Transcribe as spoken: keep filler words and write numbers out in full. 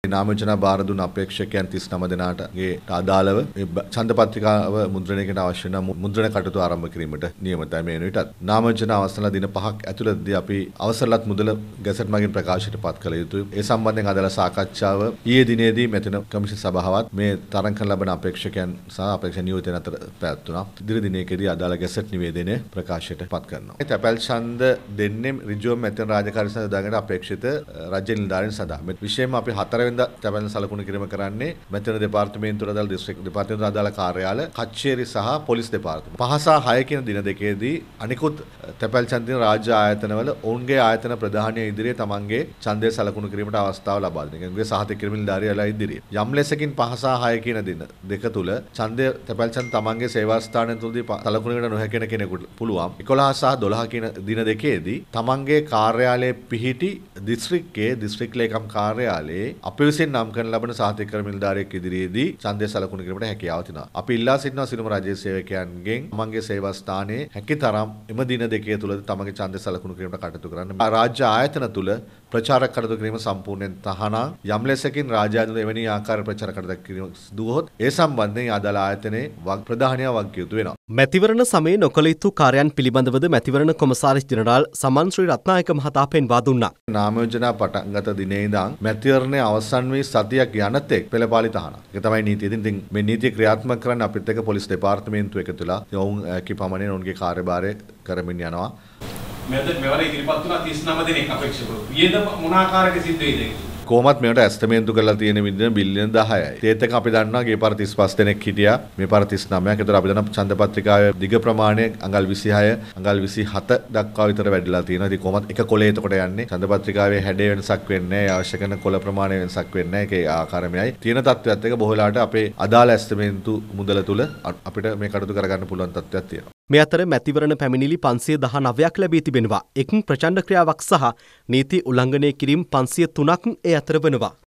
නාමජන බාර දුන් අපේක්ෂකයන් තිස් නම දෙනාටගේ අදාළව ඡන්ද පත්‍රිකාව මුද්‍රණයකට අවශ්‍ය වන මුද්‍රණ කටයුතු ආරම්භ කිරීමට නියමිතයි. මේ වෙනුවටත් නාමජන අවසන් දින පහක් ඇතුළතදී අපි අවසරලත් මුදල ගැසට් මගින් ප්‍රකාශයට පත් කළ යුතුයි. ඒ සම්බන්ධයෙන් අදාළ සාකච්ඡාව ඊයේ දිනේදී මෙතන කමිෂන් සභාවත් මේ තරම් කරන ලබන අපේක්ෂකයන් සහ අපේක්ෂක නියෝජිතයන් අතර පැවැත්වුණා. ඉදිරි දිනයකදී අදාළ ගැසට් නිවේදනය ප්‍රකාශයට පත් කරනවා. මේ තැපැල් ඡන්ද දෙන්නේ ඍජුවම මෙතන රාජකාරී සඳහා දාගෙන අපේක්ෂිත රාජ්‍ය නිලධාරීන් සඳහා. මේ විශේෂයෙන්ම අපි හතර වෙනිදා තැපැල් සලකුණු කිරීම කරන්නේ මෙතන දෙපාර්තමේන්තුව අදාළ දිස්ත්‍රික් දෙපාර්තමේන්තුව අදාළ කාර්යාල, කච්චේරි සහ පොලිස් දෙපාර්තමේන්තුව. පහ සහ හය කියන දින දෙකේදී අනිකුත් තැපැල් ඡන්ද දින රාජ්‍ය ආයතනවල ඔවුන්ගේ ආයතන ප්‍රධානිය ඉදිරියේ තමන්ගේ ඡන්දය සලකුණු කිරීමට අවස්ථාව ලබා දෙනවා. ඒකේ සහතික කිරීම නිලධාරියලා ඉදිරියේ. යම් ලෙසකින් පහ සහ හය කියන දින දෙක තුල ඡන්දය තැපැල් ඡන්ද තමන්ගේ සේවා ස්ථානය තුලදී සලකුණුකට නොහැකෙන කෙනෙකුට පුළුවන්. එකොළහ සහ දොළහ කියන දින දෙකේදී තමන්ගේ කාර්යාලයේ පිහිටි දිස්ත්‍රික්කයේ දිස්ත්‍රික් ලේකම් කාර්යාලයේ අප විසින් නම් කරන ලබන සහතික කිරීම නිලධාරියෙක් ඉදිරියේදී ඡන්දය සලකුණු කිරීමට හැකියාව තියෙනවා. අපි ඉල්ලා සිටිනවා සිළුම රජයේ සේවකයන්ගෙන් තමන්ගේ සේවා ස්ථානයේ හැකිතරම් එම දින දෙකේ තුල තමන්ගේ ඡන්දය සලකුණු කිරීමට කටයුතු කරන්න. රාජ්‍ය ආයතන තුල ප්‍රචාරක කටයුතු කිරීම සම්පූර්ණයෙන් තහනම්. යම් ලෙසකින් රාජ්‍ය ආයතන එවැනි ආකාර ප්‍රචාර කටයුතු කිරීම සිදුවොත් ඒ සම්බන්ධයෙන් අදාළ ආයතනයේ ප්‍රධානියා වගකිය යුතු වෙනවා. මැතිවරණ සමයේ නොකළ යුතු කාර්යයන් පිළිබඳවද මැතිවරණ කොමසාරිස් ජෙනරාල් සමන් ශ්‍රී රත්නායක මහතා පෙන්වා දුන්නා. නාමයෝජනා පටන් ගත දිනේ ඉඳන් මැතිවරණය අවසන් වී සතියක් යනතෙක් පෙළපාලි තහනම්. ඒක තමයි නීතිය. ඉතින් මේ නීතිය ක්‍රියාත්මක කරන්න අපිත් එක්ක පොලිස් දෙපාර්තමේන්තුව එකතු වෙලා ඔවුන් කිපමණෙන් ඔවුන්ගේ කාර්යභාරය කරමින් යනවා. මෙද මෙවර ඉදිරිපත් වුණා තිස් නම දෙනෙක් අපේක්ෂකව. ඊයේද මොන ආකාරයක සිද්ධ වෙයිද? කොහොමත් මේකට ඇස්තමේන්තු කරලා තියෙන විදිහ බිලියන දහයයි. ඒත් එක අපි දන්නවා ගේ පාර තිස් පහ දෙනෙක් හිටියා. මේ පාර තිස් නවයක්. ඒතර අපි දන්නවා ඡන්ද පත්‍රිකාවේ දිග ප්‍රමාණය අඟල් විසිහය, අඟල් විසිහත දක්වා විතර වැඩිලා තියෙනවා. ඉතින් කොහොමත් එක කොලේ එතකොට යන්නේ. ඡන්ද පත්‍රිකාවේ හැඩේ වෙනසක් වෙන්නේ නැහැ. අවශ්‍ය කරන කොළ ප්‍රමාණය වෙනසක් වෙන්නේ නැහැ. ඒකේ ආකාරයමයි. තියෙන තත්ත්වයක් එක බොහෝලාට අපේ අදාළ ඇස්තමේන්තු මුදල තුල අපිට මේ කටයුතු කරගන්න පුළුවන් තත්ත්වයක් තියෙනවා. මේ අතර මැතිවරණ පැමිණිලි පන්සිය දහනවයක් ලැබී තිබෙනවා. එක් ප්‍රචණ්ඩ ක්‍රියාවක් සහ නීති උල්ලංඝනය කිරීම පන්සිය තුනක් ඒ අතර වෙනවා.